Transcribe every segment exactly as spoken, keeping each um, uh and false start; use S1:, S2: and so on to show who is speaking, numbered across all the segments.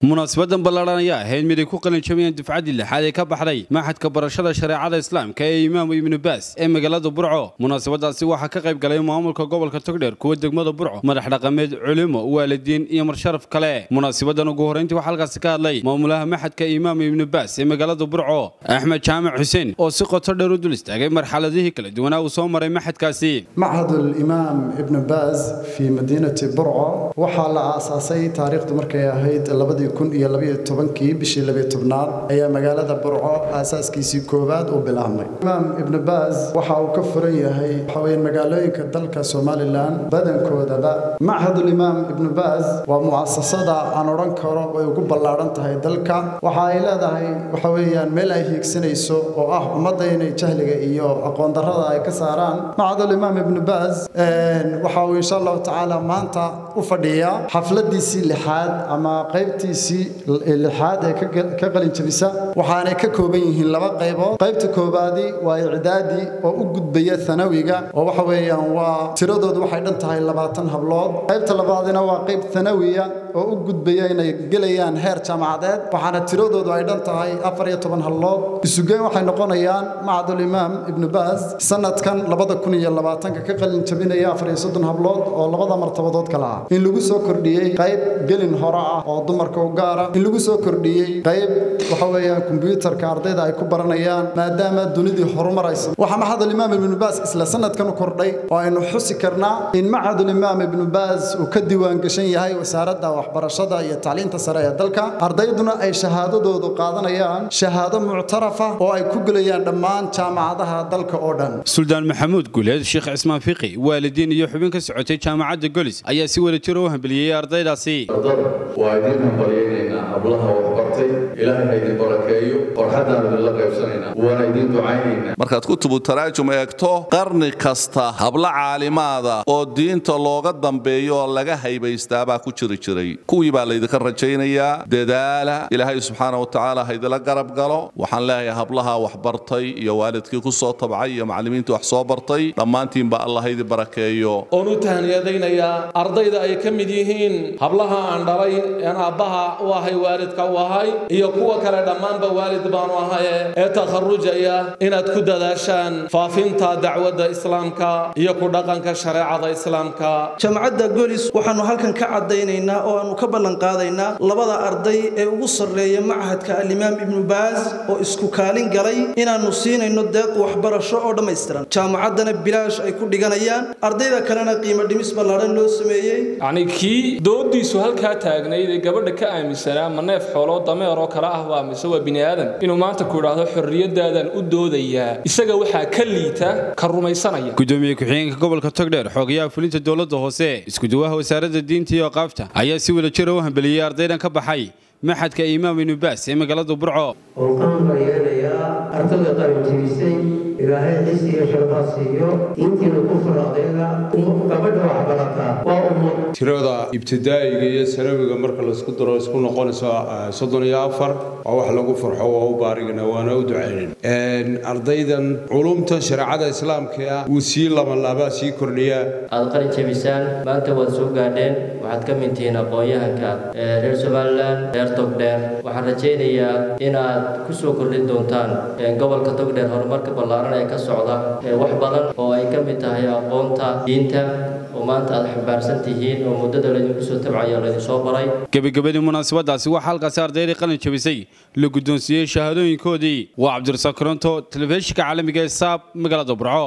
S1: munaasabadan ballaaran ayaa ahayd mid ay ku qalin jabiyeen dufcadii lixaad ee ka baxday maxadka barashada shareecada islaamka ee Imaam Ibn Baas ee magaalada Burco. Munaasabadaasi waxaa ka qayb galay maamulka gobolka Togdheer, kuwa degmada Burco, madax dhaqameed, culimo, waalidiin iyo marsharaf kale. Munaasabadan ugu horeyntii waxaa halkaas ka hadlay maamulaha maxadka Imaam Ibn Baas ee magaalada Burco, Axmed Jaamac Xuseen, oo si qoto dheer u dul istaagay marxaladihii kala duwan uu soo maray maxadkaasi.
S2: Maxadul Imaam Ibn Baas fi madinati Burco waxaa la aasaasay taariikhdu markay ahayd labadii kun iyo laba iyo tobankii bishii laba iyo tobnaad ayaa magaalada Burco aasaaskiisii koowaad u bilaabmay. Imaam Ibn Baas waxa uu ka furan yahay xaween magaalooyinka dalka Soomaaliland badankoodaba. Maxadul Imaam Ibn Baas waa muassasada aan oran karo way ugu ballaaran tahay dalka. Waxa ay leedahay waxa weeyaan meel ay hiigsanayso oo ah ummadda inay jahliga iyo aqoon darrada ay ka saaraan. Maxadul Imaam Ibn Baas waxa uu insha Allah taala maanta u fadhiyaa xafladiisii lixaad ama qaybtiisii lixaad ee ka qalin jabisa. waxaana ka kooban yihiin laba qaybood. qaybta koobaadi waa icdaadi oo u gudbaya thanawiga oo waxa weeyaan waa tiradoodu waxay dhan tahay labaatan hablood. qaybta labaadina waa qayb thanawiya oo u gudbaya inay gelayaan heer jaamacadeed, waxaana tiradoodu ay dhan tahay afar iyo toban hablood. isugeyn waxay noqonayaan Maxadul Imaam Ibn Baas sanadkan labada kun iyo labaatanka ka qalin jabinaya afar iyo soddon hablood oo labada martabadood kala ah. in lagu soo kordhiyay qayb gelin hore ah oo dumarka u gaara, in lagu soo kordhiyay qayb waxa weeyaan kombiyuutarka ardayda ay ku baranayaan maadaama dunidii horumarayso. waxa Maxadul Imaam Ibn Baas isla sanadkan u kordhay oo aynu xusi karnaa in Maxadul Imaam Ibn Baas uu ka diiwaan gashan yahay wasaaradda waxbarashada iyo tacliinta sare ee dalka. ardayduna ay shahaadadoodu qaadanayaan shahaado muctarafa oo ay ku galayaan dhammaan jaamacadaha dalka oo dhan.
S1: Suldaan Maxamuud Guleed, Sheekh Ismaan Fiqi, waalidiin iyo xubin ka socotay jaamacadda Golis ayaa si wada jir u hambaliyay ardaydaasi.
S3: waa idin hambalyeynayna hablaha waxbartay, ilaahay ha idin barakeeyo, farxadaan idinla qaybsanaynaa, waana idin ducaynaynaa.
S4: markaad kutubu taraajum eegto qarni kasta habla caalimaada oo diinta looga dambeeyo oo laga haybaystaabaa ku jiri jiray. kuwii baa laydinka rajaynayaa dadaala, ilaahay subxaana wa tacaala ha idinla garab galo. waxaan leeyahay hablaha waxbartay iyo waalidkii ku soo tabcay iyo macallimiintii wax soo bartay dhammaantiinba allah ha idin barakeeyo.
S5: oon u tahniyadaynayaa ardayda ay ka mid yihiin hablaha aan dhalay aan aabbaha u ahay, waalidka u ahay, iyo kuwa kale dhammaanba waalid baanu ahaye ee takharujaya inaad ku dadaashaan faafinta dacwadda islaamka iyo ku dhaqanka shareecada islaamka.
S6: jaamacadda Golis waxaanu halkan ka cadaynaynaa oo aanu ka ballan qaadaynaa labada arday ee ugu sarreeya Maxadka Al-Imaam Ibn Baas oo isku kaalin galay inaanu siinayno deeq waxbarasho oo dhammaystiran. jaamacaddana bilaash ay ku dhiganayaan, ardayda kalena qiimo dhimis ballaaran loo sameeyay.
S7: yani kii doodiisu halkaa taagnayd ee gabadha ka aaminsanaa ma neef xoolo dameer oo kala ah waa mise waa bini aadan, inuu maanta ku yiraahdo xorriyadaadan u doodayaa, isaga waxaa ka liita ka rumaysanaya.
S1: gudoomiye ku-xigeenka gobolka Togdheer, xogayaha fulinta dowladda hoose, isku duwaha wasaaradda diinta iyo qaabta ayaa si wada jir u hambaliyay ardaydan ka baxay maxadka Imaam Ibn Baas ee magaalada Burco.
S8: oo qaan bareeyaa ardayda qalin jabisay, ilaahay xisi iyo sharaf siiyo, intiina ku faraadayna gabadha waxbarata waa umur.
S9: tirada ibtidaa'iga iyo sanawiga marka la isku daro isku noqonayso soddon iyo afar waa wax lagu farxo, waa u baarigna waana u ducaynayna. ardaydan culumta shareecada islaamka uu sii laba laba sii kordhiya.
S10: aad qalin jabisaan maanta waad soo gaadheen, waxaad ka mid tihiin aqoon-yahanka reer Somaliland, reer Togdheer. waxaan rajaynayaa inaad ku soo kordhin doontaan gobolka Togdheer horumarka ballaaran ee ka socda, wax badan oo ay ka mid tahay aqoonta diinta oo maanta aad xambaarsan tihiin oo muddada laydinku soo tabcayo laydin soo baray.
S1: gabagabadii munaasabadaasi waxaa halkaasi ardaydii qalin jabisay la guddoonsiiyey shahaadooyinkoodii. waa Cabdirasaaq Koronto, telefishinka caalamiga ee Saab, magaalada Burco.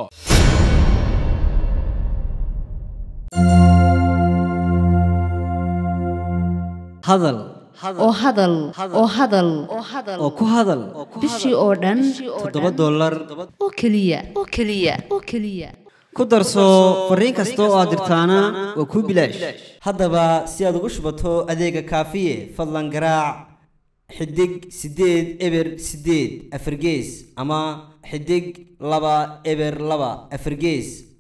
S11: hadal oo hadal oo hadal oo ku hadal
S12: bishii oo dhan
S11: toddoba dollar
S12: oo kaliya oo kaliya oo kaliya
S11: ku darso fariin kasta oo aad dirtaana waa ku bilaash. haddaba si aad ugu shubato adeega kaafiye fadlan garaac xidig sideed eber sideed afar gees ama xidig laba eber laba afar gees.